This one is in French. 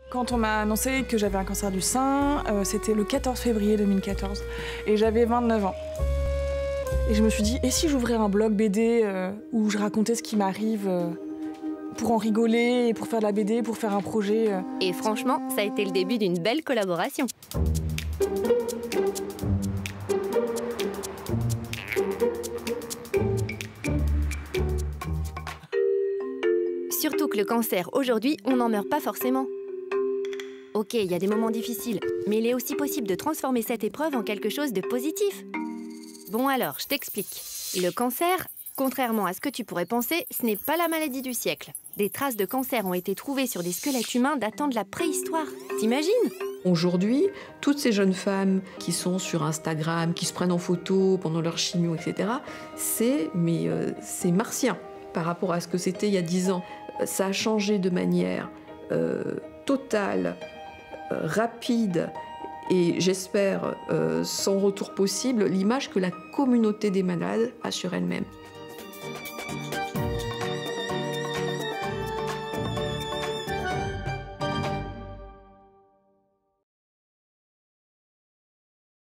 Quand on m'a annoncé que j'avais un cancer du sein, c'était le 14 février 2014 et j'avais 29 ans. Et je me suis dit, et si j'ouvrais un blog BD où je racontais ce qui m'arrive pour en rigoler, et pour faire de la BD, pour faire un projet Et franchement, ça a été le début d'une belle collaboration. Surtout que le cancer, aujourd'hui, on n'en meurt pas forcément. Ok, il y a des moments difficiles, mais il est aussi possible de transformer cette épreuve en quelque chose de positif. Bon alors, je t'explique. Le cancer, contrairement à ce que tu pourrais penser, ce n'est pas la maladie du siècle. Des traces de cancer ont été trouvées sur des squelettes humains datant de la préhistoire. T'imagines ? Aujourd'hui, toutes ces jeunes femmes qui sont sur Instagram, qui se prennent en photo pendant leur chimio, etc., c'est martien par rapport à ce que c'était il y a 10 ans. Ça a changé de manière totale, rapide et j'espère sans retour possible l'image que la communauté des malades a sur elle-même.